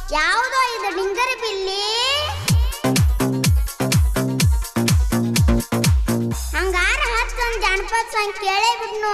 ಯಾವುದೋ ಇದು ಡಿಂಗರ ಬಿಲ್ಲಿ ಹಂಗಾರ ಹತ್ತೊಂದು ಜಾನಪದ ಸಾಂಗ್ ಕೇಳೇ ಬಿಡ್ನು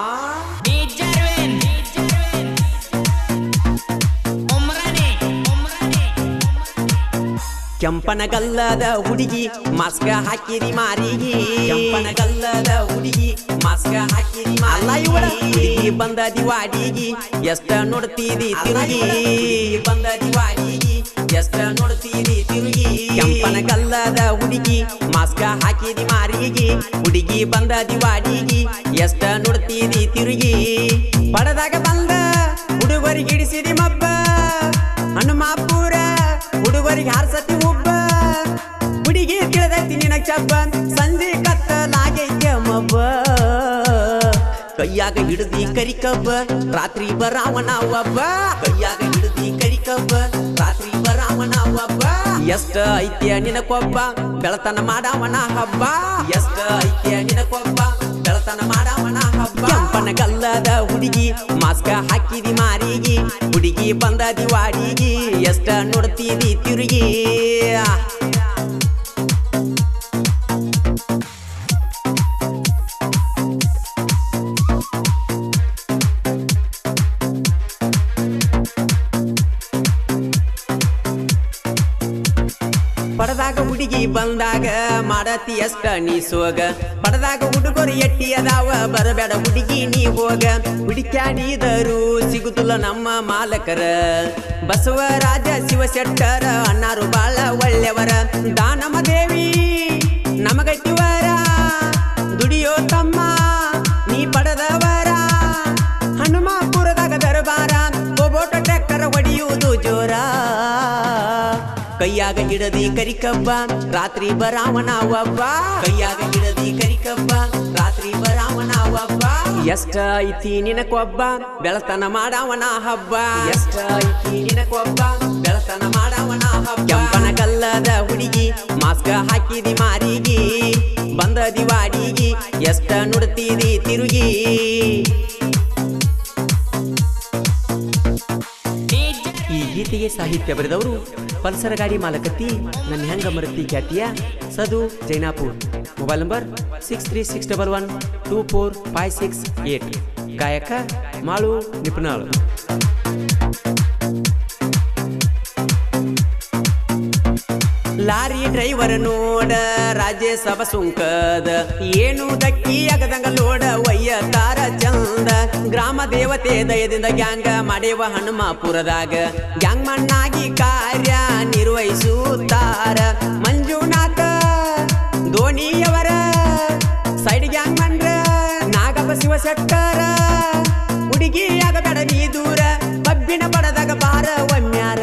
ಕೆಂಪನಗಲ್ಲದ ಹುಡುಗಿ ಮಾಸ್ಕ ಹಾಕಿರಿ ಮಾರಿಗೆ ಕೆಂಪನಗಲ್ಲದ ಹುಡುಗಿ ಮಾಸ್ಕ ಹಾಕಿರಿ ಹುಡುಗಿ ಬಂದದಿ ವಾಡಿಗಿ ಎಷ್ಟ ನೋಡ್ತೀರಿ ತಿರುಗಿ ಬಂದದಿ ವಾಡಿಗಿ ಎಷ್ಟ ನೋಡ್ತೀರಿ ತಿರುಗಿ ಕೆಂಪನಗಲ್ಲದ ಹುಡುಗಿ ಮಾಸ್ಕ ಹಾಕಿರಿ ಮಾರಿಗೆ ಹುಡುಗಿ ಬಂದದಿ ವಾಡಿಗಿ ಎಷ್ಟ ನೋಡ್ತೀರಿ ತಿರುಗಿ ಪಡದಾಗ ಬಂದ ಹುಡುಗರಿಗೆ ಹಿಡಿಸಿರಿ ಮಬ್ಬ ಹನುಮಾಪುರ ಹುಡುಗರಿಗೆ ಹಾರ್ಸತಿ ಹುಬ್ಬ ಹುಡುಗಿ ತಿಳಿದೈತಿ ನಿನಗ ಚಬ್ಬ ಸಂಜೆ ಕತ್ತಲಾಗೈತೆ ಮಬ್ಬ ಕೈಯಾಗ ಹಿಡಿದಿ ಕರಿಕಬ್ಬ ರಾತ್ರಿ ಬರಾವಣ ಒಬ್ಬ ಕೈಯಾಗ ಹಿಡಿದಿ ಕರಿಕಬ್ಬ ರಾತ್ರಿ ಬರಾವಣ ಒಬ್ಬ ಎಷ್ಟ ಐತ್ಯ ನಿನಕೊಬ್ಬ ಬೆಳತನ ಮಾಡವಣ ಹಬ್ಬ ಎಷ್ಟ ಐತ್ಯ ನಿನಕೊಬ್ಬ ಬೆಳತನ ಮಾಡವಣ ಹಬ್ಬ ಕೆಂಪನಗಲ್ಲದ ಹುಡುಗಿ ಮಾಸ್ಕ ಹಾಕಿದಿ ಮಾರಿಗೆ ಹುಡುಗಿ ಬಂದದಿ ವಾಡಿಗಿ ಎಷ್ಟ ನೋಡ್ತೀರಿ ತಿರುಗಿ ಪಡದಾಗ ಹುಡುಗಿ ಬಂದಾಗ ಮಾಡತಿ ಎಷ್ಟ ನೀ ಸೋಗ ಪಡದಾಗ ಹುಡುಗರು ಎಟ್ಟಿ ಅದಾವ ಬರಬೇಡ ಹುಡುಗಿ ನೀ ಹೋಗ ಹುಡುಕ್ಯಾಡಿದರು ಸಿಗುತ್ತಿಲ್ಲ ನಮ್ಮ ಮಾಲಕರ ಬಸವರಾಜ ಶಿವಶೆಟ್ಟರ ಅಣ್ಣಾರು ಬಾಳ ಒಳ್ಳೆಯವರ ದಾನಮ್ಮ ದೇವಿ ನಮಗಟ್ಟಿವರ ದುಡಿಯೋ ತಮ್ಮ ನೀ ಪಡೆದವರ ಹನುಮಾಪುರದಾಗ ದರಬಾರ ಬೋಬೋಟ ಟ್ರ್ಯಾಕ್ಟರ್ ಹೊಡೆಯುವುದು ಜೋರ ಕೈಯಾಗ ಹಿಡದಿ ಕರಿಕಬ್ಬ ರಾತ್ರಿ ಬರಾವಣ ಒಬ್ಬ ಕೈಯಾಗ ಹಿಡದಿ ಕರಿಕಬ್ಬ ರಾತ್ರಿ ಬರಾವಣ ಒಬ್ಬ ಎಷ್ಟ ಐತಿ ನಿನಕೊಬ್ಬ ಬೆಳತನ ಮಾಡವಣ ಹಬ್ಬ ಎಷ್ಟ ಐತಿ ನಿನಕೊಬ್ಬ ಬೆಳತನ ಮಾಡವಣ ಹಬ್ಬ ಕೆಂಪನಗಲ್ಲದ ಹುಡುಗಿ ಮಾಸ್ಕ ಹಾಕಿದಿ ಮಾರಿಗೆ ಬಂದದಿ ವಾಡಿಗಿ ಎಷ್ಟ ನುಡ್ತೀರಿ ತಿರುಗಿ ಈ ಗೀತೆಗೆ ಸಾಹಿತ್ಯ ಬರೆದವರು ಪಲ್ಸರ್ ಗಾಡಿ ಮಾಲಕತ್ತಿ ನನ್ನ ಹೆಂಗ ಮರತಿ ಖ್ಯಾತಿಯ ಸದು ಜೈನಾಪುರ್ ಮೊಬೈಲ್ ನಂಬರ್ 6361124568 ಗಾಯಕ ಮಾಳು ನಿಪುಣಾಳು ಲಾರಿ ಡ್ರೈವರ್ ನೋಡ ರಾಜ್ಯಸಭಾ ಸುಂಕದ ಏನು ದಕ್ಕಿ ಆಗದಂಗ ಲೋಡ ವಯ್ಯತಾರ ಚಂದ ಗ್ರಾಮ ದೇವತೆ ದಯದಿಂದ ಗ್ಯಾಂಗ ಮಾಡೇವ ಹನುಮಾಪುರದಾಗ ಗ್ಯಾಂಗ್ ಮಣ್ಣಾಗಿ ಕಾರ್ಯ ನಿರ್ವಹಿಸುತ್ತಾರ ಮಂಜುನಾಥ ಧೋನಿಯವರ ಸೈಡ್ ಗ್ಯಾಂಗ್ ಮಂಡ್ರ ನಾಗಪ್ಪ ಶಿವಶೆಟ್ಟರ ಹುಡುಗಿ ಆಗಬೇಡ ನೀ ದೂರ ಕಬ್ಬಿನ ಪಡದಾಗ ಬಾರ ಒಮ್ಮ್ಯಾರ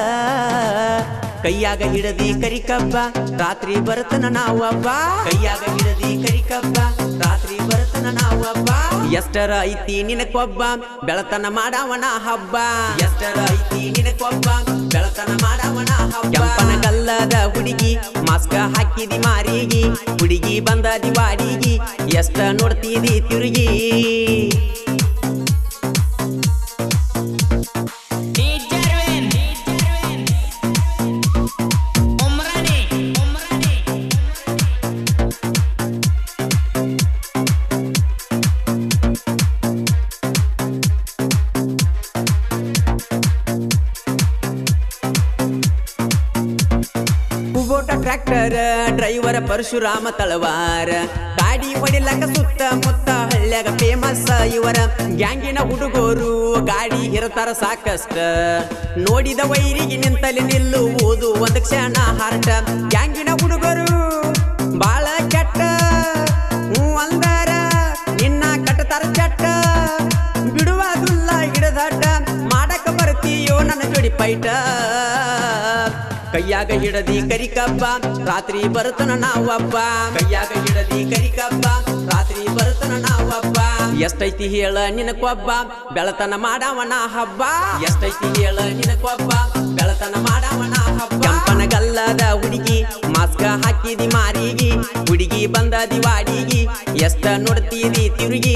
ಕೈಯಾಗ ಹಿಡದಿ ಕರಿಕಬ್ಬ ರಾತ್ರಿ ಬರ್ತನ ನಾವಬ್ಬ ಕೈಯಾಗ ಹಿಡದಿ ಕರಿಕಬ್ಬ ರಾತ್ರಿ ಬರ್ತನ ನಾವಬ್ಬ ಎಷ್ಟರ ಐತಿ ನಿನಕೊಬ್ಬ ಬೆಳತನ ಮಾಡವಣ ಹಬ್ಬ ಎಷ್ಟರ ಐತಿ ನಿನಕೊಬ್ಬ ಬೆಳತನ ಮಾಡವಣ ಹಬ್ಬ ಕೆಂಪನಗಲ್ಲದ ಹುಡುಗಿ ಮಾಸ್ಕ ಹಾಕಿದಿ ಮಾರಿಗೆ ಹುಡುಗಿ ಬಂದದಿ ವಾಡಿಗಿ ಎಷ್ಟ ನೋಡ್ತೀರಿ ತಿರುಗಿ ಟ್ರ್ಯಾಕ್ಟರ್ ಡ್ರೈವರ್ ಪರಶುರಾಮ ತಳವಾರ ಗಾಡಿ ಹೊಡಿಲಕ ಸುತ್ತ ಮುತ್ತ ಹಳ್ಳ್ಯಾಗ ಫೇಮಸ್ ಇವರ ಗ್ಯಾಂಗಿನ ಹುಡುಗರು ಗಾಡಿ ಹಿರತಾರ ಸಾಕಷ್ಟ ನೋಡಿದ ವೈರಿಗೆ ನಿಂತಲ್ಲಿ ನಿಲ್ಲುವುದು ಒಂದು ಕ್ಷಣ ಹಾರ್ಟ ಗ್ಯಾಂಗಿನ ಹುಡುಗರು ಬಾಳ ಕೆಟ್ಟ ಹೂ ಅಂದಾರ ನಿನ್ನ ಕಟ್ಟತಾರ ಚಟ್ಟ ಬಿಡುವುದಿಲ್ಲ ಹಿಡದಾಟ ಮಾಡಕ ಬರ್ತೀಯೋ ನನ್ನ ಜೋಡಿ ಪೈಟ ಕೈಯಾಗ ಹಿಡದಿ ಕರಿಕಬ್ಬ ರಾತ್ರಿ ಬರ್ತನ ನಾವಬ್ಬ ಕೈಯಾಗ ಹಿಡದಿ ಕರಿಕಬ್ಬ ರಾತ್ರಿ ಬರ್ತನ ನಾವಬ್ಬ ಎಷ್ಟೈತಿ ಹೇಳ ನಿನಕೊಬ್ಬ ಬೆಳತನ ಮಾಡವಣ ಹಬ್ಬ ಎಷ್ಟೈತಿ ಹೇಳ ನಿನಕೊಬ್ಬ ಬೆಳತನ ಮಾಡವಣ ಹಬ್ಬ ಕೆಂಪನಗಲ್ಲದ ಹುಡುಗಿ ಮಾಸ್ಕ ಹಾಕಿದಿ ಮಾರಿಗೆ ಹುಡುಗಿ ಬಂದದಿ ವಾಡಿಗಿ ಎಷ್ಟ ನೋಡ್ತೀರಿ ತಿರುಗಿ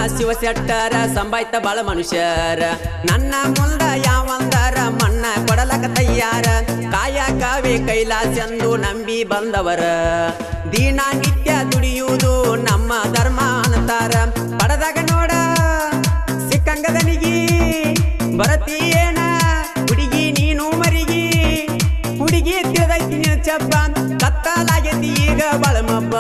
ಶಿವಶೆಟ್ಟರ ಸಂಬಾಯ್ತ ಬಾಳ ಮನುಷ್ಯರ ನನ್ನ ಮುಂದ ಯಾವಂದರ ಮಣ್ಣ ಕೊಡಲಕ ತಯ್ಯಾರ ಕಾಯಕವೇ ಕೈಲಾಸ ಎಂದು ನಂಬಿ ಬಂದವರ ದಿನ ನಿತ್ಯ ದುಡಿಯುವುದು ನಮ್ಮ ಧರ್ಮ ಅಂತಾರ ಪಡದಾಗ ನೋಡ ಸಿಕ್ಕಂಗದನಿಗಿ ಬರತೀಯೇನ ಹುಡುಗಿ ನೀನು ಮರಿಗಿ ಹುಡುಗಿ ತಿಳಿದೈತಿ ನಿನ್ನ ಚಪ್ಪ ಕತ್ತಲಾಗೈತಿ ಈಗ ಬಳಮಬ್ಬ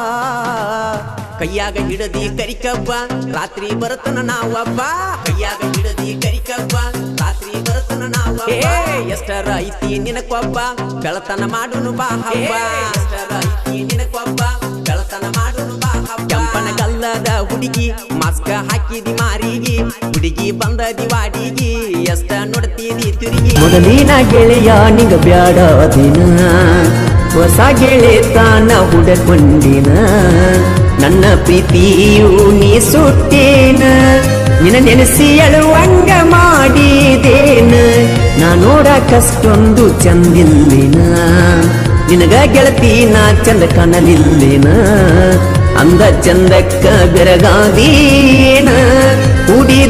ಕೈಯಾಗ ಹಿಡದಿ ಕರಿಕಬ್ಬ ರಾತ್ರಿ ಬರುತ್ತನ ನಾವಬ್ಬ ಕೈಯಾಗ ಹಿಡದಿ ಕರಿಕಬ್ಬ ರಾತ್ರಿ ಬರುತ್ತನ ನಾವಬ್ಬ ಎಷ್ಟರ ಐತಿ ನಿನಕೊಬ್ಬ ಬೆಳತನ ಮಾಡುನು ಬಾ ಹಬ್ಬ ಎಷ್ಟರ ಐತಿ ನಿನಕೊಬ್ಬ ಬೆಳತನ ಮಾಡುನು ಬಾ ಹಬ್ಬ ಕೆಂಪನ ಗಲ್ಲದ ಹುಡುಗಿ ಮಾಸ್ಕ ಹಾಕಿದಿ ಮಾರಿಗೆ ಹುಡುಗಿ ಬಂದದಿ ವಾಡಿಗಿ ಎಷ್ಟ ನೋಡ್ತೀರಿ ತಿರುಗಿ ಮೊದಲಿನ ಗೆಳೆಯ ನಿಗ ಬ್ಯಾಡ ದಿನ ಹೊಸ ಗೆಳೆತನ ಹುಡಕೊಂಡಿನ ನನ್ನ ಪ್ರೀತಿಯು ನೀ ಸುಟ್ಟೇನ ನಿನ್ನ ನೆನೆಸಿ ಅಳುವಂಗ ಮಾಡಿದೇನ ನಾ ನೋಡಕಷ್ಟೊಂದು ಚಂದಿಲ್ಲಿನ ನಿನಗ ಗೆಳತಿ ನಾ ಚಂದ ಕಾಣಲಿಲ್ಲಿನ ಅಂದ ಚಂದಕ್ಕ ಬೆರಗಾದೀನ ಹುಡಿ